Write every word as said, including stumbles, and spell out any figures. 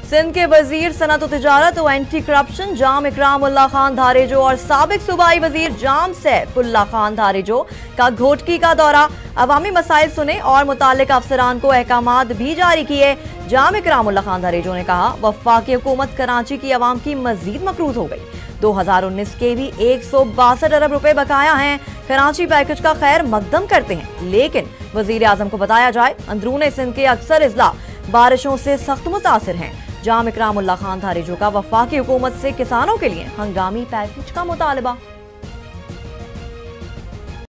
सिंध के वजीर सनत व तिजारत व एंटी करप्शन जाम इकराम उल्ला खान धारेजो और साबिक सूबाई वजीर जाम सैफुल्ला खान धारेजो का घोटकी का दौरा, अवामी मसाइल सुने और मुतालिक अफसरान को अहकामात भी जारी किए। जाम इकराम उल्ला खान धारेजो ने कहा, वफाकी हुकूमत कराची की अवाम की मजीद मकरूज हो गई। दो हजार उन्नीस के भी एक सौ बासठ अरब रुपए बकाया हैं। कराची पैकेज का खैर मकदम करते हैं, लेकिन वजीर आजम को बताया जाए अंदरूने सिंध के अक्सर इजला बारिशों से सख्त मुतासिर हैं। जाम इकराम उल्ला खान धारेजो का वफाकी हुकूमत से किसानों के लिए हंगामी पैकेज का मुतालबा।